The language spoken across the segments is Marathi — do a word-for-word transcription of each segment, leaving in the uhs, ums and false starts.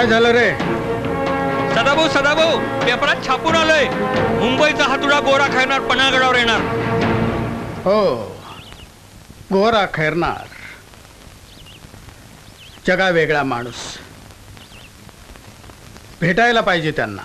काय झालं रे? सदाभाऊ सदाभाऊ पेपरात छापून आलंय, मुंबईचा हातुडा गोरा खायणार पन्हाळगडावर येणार. हो, गोरा खैरनार, जगा वेगळा माणूस. भेटायला पाहिजे त्यांना.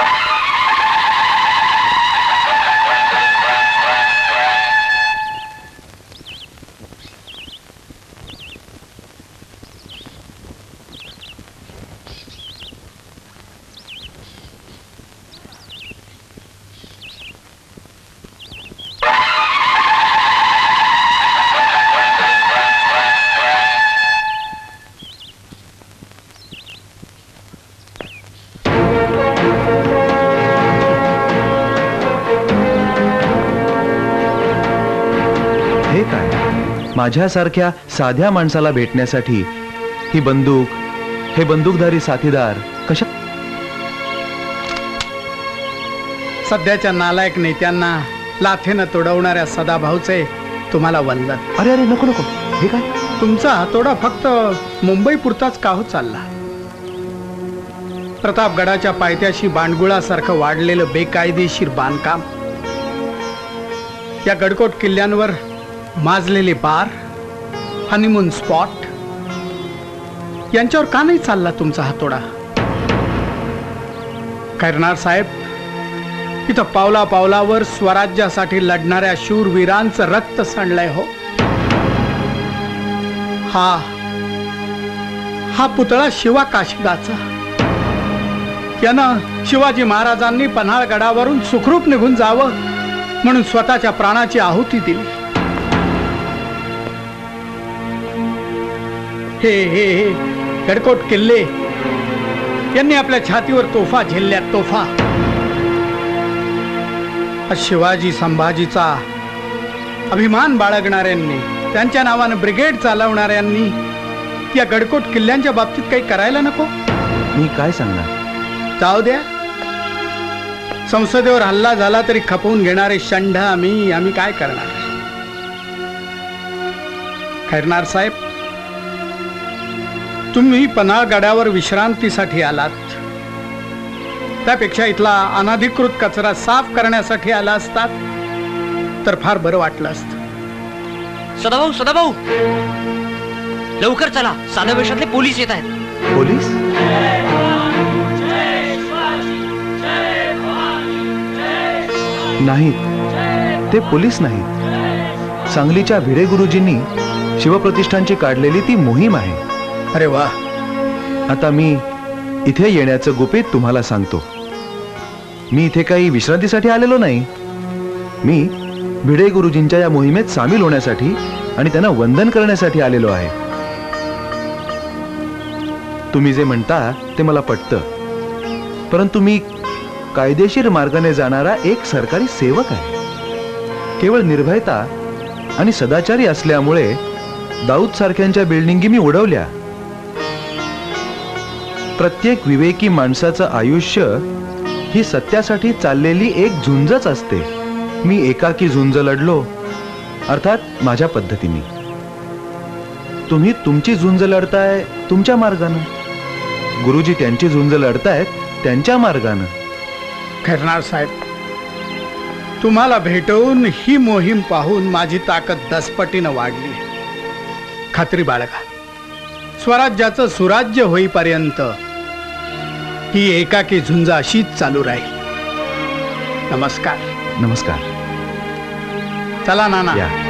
माझ्यासारख्या साध्या माणसाला भेटण्यासाठी ही बंदूक, हे बंदूकधारी साथीदार कशा? सध्याच्या नालायक नेत्यांना लाथेनं तोडवणाऱ्या सदाभाऊचे तुम्हाला वंदन. अरे अरे नको नको, हे काय? तुमचा हातोडा फक्त मुंबई पुरताच का हो चालला? प्रतापगडाच्या पायथ्याशी बाणगुळासारखं वाढलेलं बेकायदेशीर बांधकाम, या गडकोट किल्ल्यांवर माजलेले बार, हनीमून स्पॉट, यांच्यावर का नाही चालला तुमचा हातोडा? खैरनार साहेब, इथं पावला पावलावर स्वराज्यासाठी लढणाऱ्या शूरवीरांचं रक्त सांडलंय हो. हा हा पुतळा शिवा काशिदाचा, यानं शिवाजी महाराजांनी पन्हाळगडावरून सुखरूप निघून जावं म्हणून स्वतःच्या प्राणाची आहुती दिली. हे हे हे गडकोट किल्ले यांनी आपल्या छातीवर तोफा झेलल्या, तोफा. शिवाजी संभाजीचा अभिमान बाळगणाऱ्यांनी, त्यांच्या नावानं ब्रिगेड चालवणाऱ्यांनी या गडकोट किल्ल्यांच्या बाबतीत काही करायला नको? मी काय सांगणार? जाऊ द्या, संसदेवर हल्ला झाला तरी खपवून घेणारे षंढ आम्ही आम्ही काय करणार? खैरनार साहेब, तुम्ही पन्हाळगडावर विश्रांतीसाठी आलात, त्यापेक्षा इथला अनधिकृत कचरा साफ करण्यासाठी आला असतात तर फार बरं वाटलं असतं. सदाभाऊ सदाभाऊ लवकर चला, साध्या वेशातले पोलीस येत आहेत. पोलीस? नाहीत, ते पोलीस नाहीत. सांगलीच्या भिडे गुरुजींनी शिवप्रतिष्ठानची काढलेली ती मोहीम आहे. अरे वा. आता मी इथे येण्याचं गुपित तुम्हाला सांगतो. मी इथे काही विश्रांतीसाठी आलेलो नाही. मी भिडे गुरुजींच्या या मोहिमेत सामील होण्यासाठी आणि त्यांना वंदन करण्यासाठी आलेलो आहे. तुम्ही जे म्हणता ते मला पटतं, परंतु मी कायदेशीर मार्गाने जाणारा एक सरकारी सेवक आहे. केवळ निर्भयता आणि सदाचारी असल्यामुळे दाऊद सारख्यांच्या बिल्डिंगी मी उडवल्या. प्रत्येक विवेकी माणसाचं आयुष्य ही सत्यासाठी चाललेली एक झुंजच असते. मी एकाकी झुंज लढलो, अर्थात माझ्या पद्धतीने. तुम्ही तुमची झुंज लढताय तुमच्या मार्गानं, गुरुजी त्यांची झुंज लढतायत त्यांच्या मार्गानं. खैरनार साहेब, तुम्हाला भेटून ही मोहीम पाहून माझी ताकद दसपटीनं वाढली. खात्री बाळगा, स्वराज्याचं सुराज्य होईपर्यंत ही एकाकी झुंज अशीच चालू राहील. नमस्कार. नमस्कार. चला नाना. या.